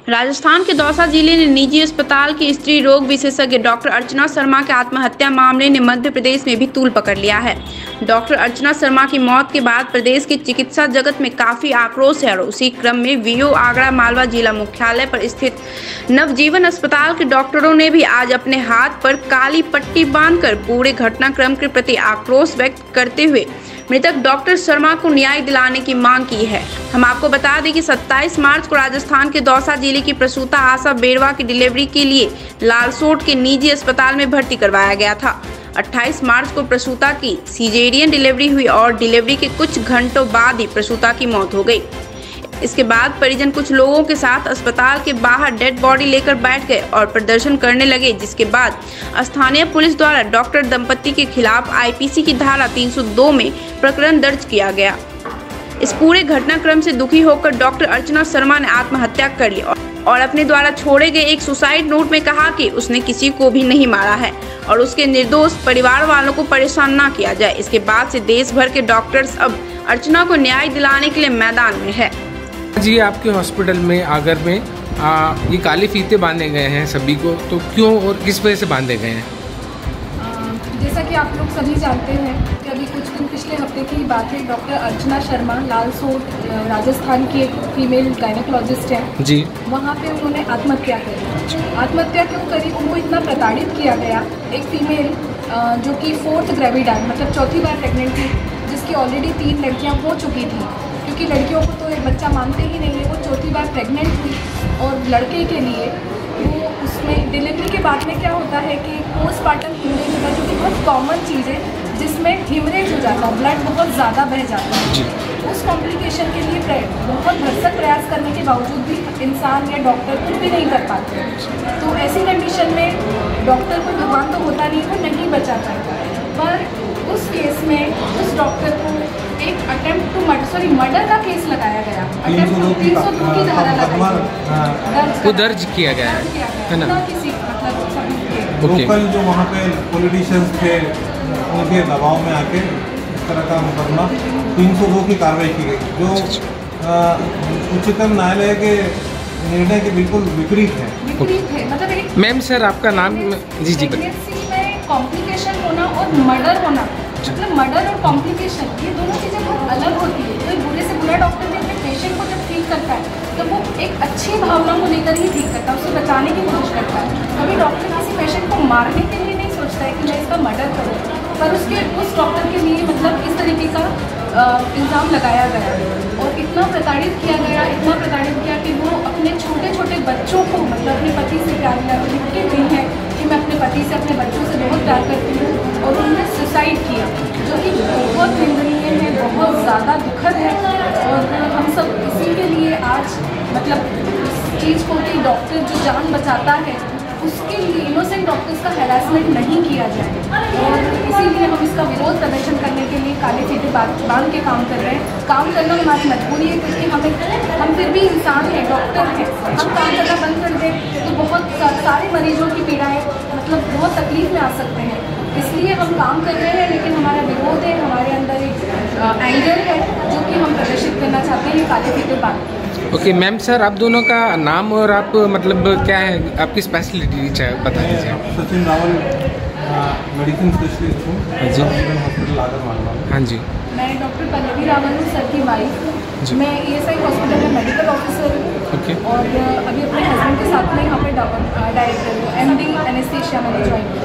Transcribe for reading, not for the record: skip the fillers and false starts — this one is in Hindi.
राजस्थान के दौसा जिले ने निजी अस्पताल की स्त्री रोग विशेषज्ञ डॉक्टर अर्चना शर्मा के आत्महत्या मामले ने मध्य प्रदेश में भी तूल पकड़ लिया है। डॉक्टर अर्चना शर्मा की मौत के बाद प्रदेश के चिकित्सा जगत में काफी आक्रोश है और उसी क्रम में वीओ आगरा मालवा जिला मुख्यालय पर स्थित नवजीवन अस्पताल के डॉक्टरों ने भी आज अपने हाथ पर काली पट्टी बांधकर पूरे घटनाक्रम के प्रति आक्रोश व्यक्त करते हुए मृतक डॉक्टर शर्मा को न्याय दिलाने की मांग की है। हम आपको बता दें कि 27 मार्च को राजस्थान के दौसा जिले की प्रसूता आशा बेरवा की डिलीवरी के लिए लालसोट के निजी अस्पताल में भर्ती करवाया गया था। 28 मार्च को प्रसूता की सीजेरियन डिलीवरी हुई और डिलीवरी के कुछ घंटों बाद ही प्रसूता की मौत हो गई। इसके बाद परिजन कुछ लोगों के साथ अस्पताल के बाहर डेड बॉडी लेकर बैठ गए और प्रदर्शन करने लगे, जिसके बाद स्थानीय पुलिस द्वारा डॉक्टर दंपति के खिलाफ आईपीसी की धारा 302 में प्रकरण दर्ज किया गया। इस पूरे घटनाक्रम से दुखी होकर डॉक्टर अर्चना शर्मा ने आत्महत्या कर ली और अपने द्वारा छोड़े गए एक सुसाइड नोट में कहा कि उसने किसी को भी नहीं मारा है और उसके निर्दोष परिवार वालों को परेशान ना किया जाए। इसके बाद से देश भर के डॉक्टर्स अब अर्चना को न्याय दिलाने के लिए मैदान में है। जी, आपके हॉस्पिटल में आगर में ये काले फीते बांधे गए हैं सभी को, तो क्यों और किस वजह से बांधे गए हैं? जैसा कि आप लोग सभी जानते हैं कि अभी कुछ दिन पिछले हफ्ते की बात है, डॉक्टर अर्चना शर्मा लालसोट राजस्थान की एक फीमेल गायनेकोलॉजिस्ट हैं जी, वहाँ पे उन्होंने आत्महत्या करी। आत्महत्या क्यों करी? उनको इतना प्रताड़ित किया गया। एक फीमेल जो कि 4th ग्रेविड मतलब चौथी बार प्रेग्नेंट थी, जिसकी ऑलरेडी 3 लड़कियाँ हो चुकी थी, क्योंकि लड़कियों को तो एक बच्चा मानते ही नहीं है। वो चौथी बार प्रेग्नेंट हुई और लड़के के लिए वो उसमें डिलीवरी के बाद में क्या होता है कि पोस्टमार्टम हीमरेज होता है, जो कि बहुत कॉमन चीज़ है, जिसमें हीमरेज हो जाता है, ब्लड बहुत ज़्यादा बह जाता है। उस कॉम्प्लिकेशन के लिए बहुत भरसक प्रयास करने के बावजूद भी इंसान या डॉक्टर कुछ भी नहीं कर पाते। तो ऐसी कंडीशन में डॉक्टर को भगवान तो होता नहीं, वो नहीं बचा पाता। पर उस केस में उस डॉक्टर को एक अटेम्प्ट टू मर्डर का केस लगाया गया। अटेम्प्ट टू 302 की धारा लगाई, दर्ज किया गया है ना। किसी मतलब लोकल जो वहाँ पे पॉलिटिशियंस थे, उनके दबाव में आके इस तरह का मुकदमा 302 की कार्रवाई की गई, जो उच्चतम न्यायालय के निर्णय के बिल्कुल विपरीत है। मतलब मैम सर, आपका नाम? जी जी। कॉम्प्लिकेशन होना और मर्डर होना, मतलब मर्डर और कॉम्प्लिकेशन, ये दोनों चीज़ें बहुत अलग होती है। कोई बुरे से बुरा डॉक्टर भी अपने पेशेंट को जब ठीक करता है तो वो एक अच्छी भावना को लेकर ही ठीक करता है, उसे बचाने की कोशिश करता है। कभी डॉक्टर किसी पेशेंट को मारने के लिए नहीं सोचता है कि मैं इसका मर्डर करूँ, पर उस डॉक्टर के लिए मतलब इस तरीके का इल्ज़ाम लगाया गया और इतना प्रताड़ित किया कि वो अपने छोटे छोटे बच्चों को मतलब अपने पति से प्यार लिखती हुई है कि मैं अपने पति से अपने बच्चों से बहुत प्यार करती हूँ, और उन्होंने सुसाइड किया, जो कि बहुत निंदनीय है, बहुत ज़्यादा दुखद है। और हम सब इसी के लिए आज मतलब इस चीज़ को कि डॉक्टर जो जान बचाता है उसके लिए इनोसेंट डॉक्टर्स का हैरासमेंट नहीं किया जाए, और इसीलिए हम इसका विरोध प्रदर्शन करने के लिए काले फीते बांध के काम कर रहे हैं। काम करना हमारी मजबूरी है, क्योंकि हम फिर भी इंसान हैं, डॉक्टर हैं। हम काम करना बंद कर दें तो बहुत सारे मरीजों की पीड़ाएँ मतलब बहुत तकलीफ में आ सकते हैं। इसलिए हम काम कर रहे हैं, लेकिन हमारा विरोध है, हमारे अंदर एक एंगर है जो कि हम प्रदर्शित करना चाहते हैं काले फीते बांध। ओके मैम सर, आप दोनों का नाम और आप मतलब क्या है आपकी स्पेशलिटी बता दीजिए। सचिन रावल, मेडिसिन स्पेशलिस्ट हूँ हॉस्पिटल आगर मालवा। हाँ जी। मैं डॉक्टर पल्लवी रावल हूँ, सर की वाइफ। मैं ESI हॉस्पिटल में मेडिकल ऑफिसर हूँ और अभी अपने हस्बैंड के साथ में यहाँ पे डायरेक्टर हूँ। MD एनेस्थीसिया मैंने ज्वाइन किया।